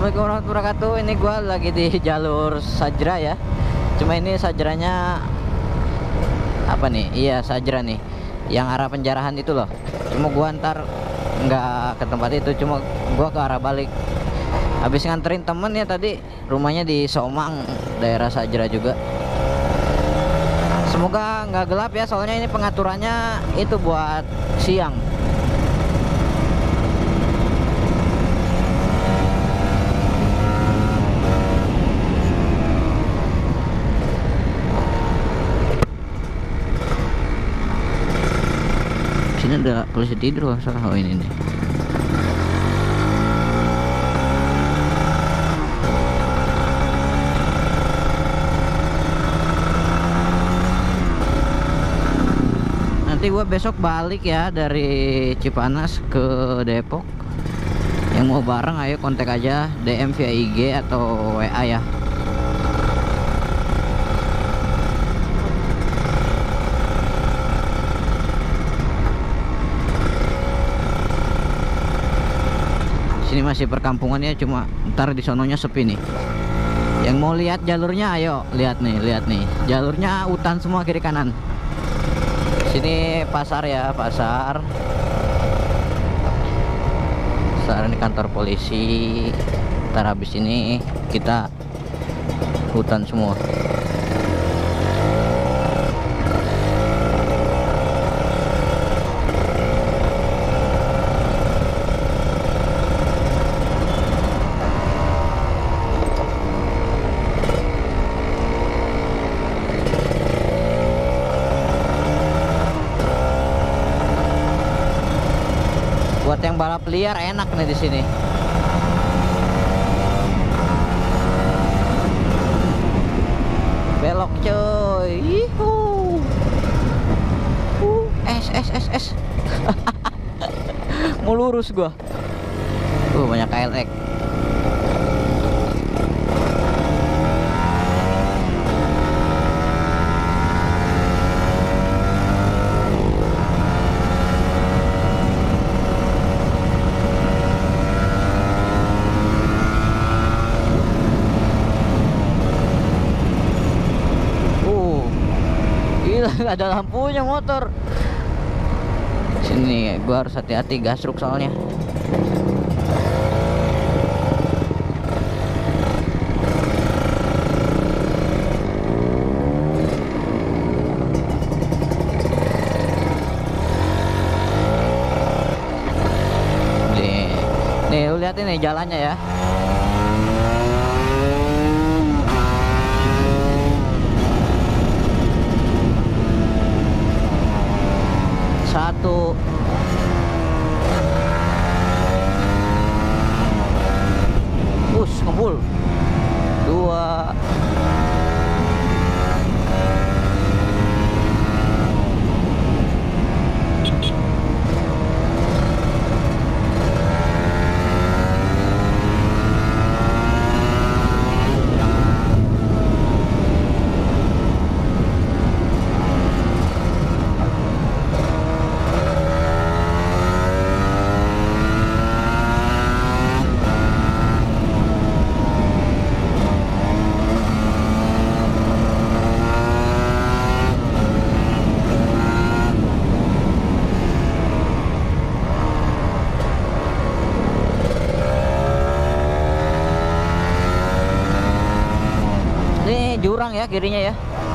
Assalamualaikum warahmatullahi wabarakatuh. Ini gua lagi di jalur Sajra ya. Cuma ini Sajranya apa nih? Iya, Sajra nih. Yang arah penjarahan itu loh. Cuma gua ntar nggak ke tempat itu, cuma gua ke arah balik. Habis nganterin temen ya tadi, rumahnya di Somang, daerah Sajra juga. Semoga nggak gelap ya, soalnya ini pengaturannya itu buat siang. Sini ada polisi tidur, salah. Oh ini nih. Nanti gua besok balik ya dari Cipanas ke Depok. Yang mau bareng ayo kontak aja, DM via IG atau WA ya. Sini masih perkampungan ya, cuma ntar di sononya sepi nih. Yang mau lihat jalurnya ayo lihat nih, jalurnya hutan semua kiri kanan. Sini pasar ya, pasar ini kantor polisi. Ntar habis ini kita hutan semua. Buat yang balap liar enak nih di sini. Belok coy. Yuhu. Es. Mau lurus gua. Banyak KLX. Gak ada lampunya motor. Sini gua harus hati-hati, gasruk soalnya. Nih lu lihat ini jalannya ya. Satu, ngebul. Dua, jurang ya kirinya ya.